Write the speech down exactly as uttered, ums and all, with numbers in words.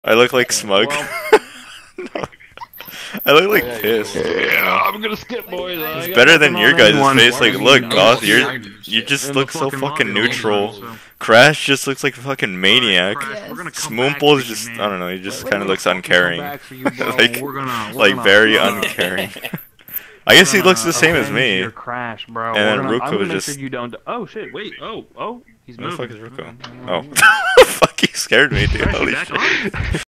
I look like smug. Well, No. I look like yeah, pissed. Yeah, I'm gonna skip, boys. It's better than your guys' face. Like, look, Goth, you're you just In the look so fucking fucking lobby all the neutral. time, so- Crash just looks like a fucking maniac. Yes. We're gonna come back Smoomple's for you, just, man. I don't know, he just We're kind of gonna looks fucking come uncaring. back for you, bro. Like, We're gonna- we're like gonna- very we're gonna- uncaring. I guess he looks the same as me. Your crash, bro. And then We're gonna- I'm Rooco gonna is make just- sure you don't. Oh shit! Wait. Oh oh. He's Where the moving. fuck is Rooco? Oh. Fuck, he scared me, dude. Crash, you Holy back shit. on?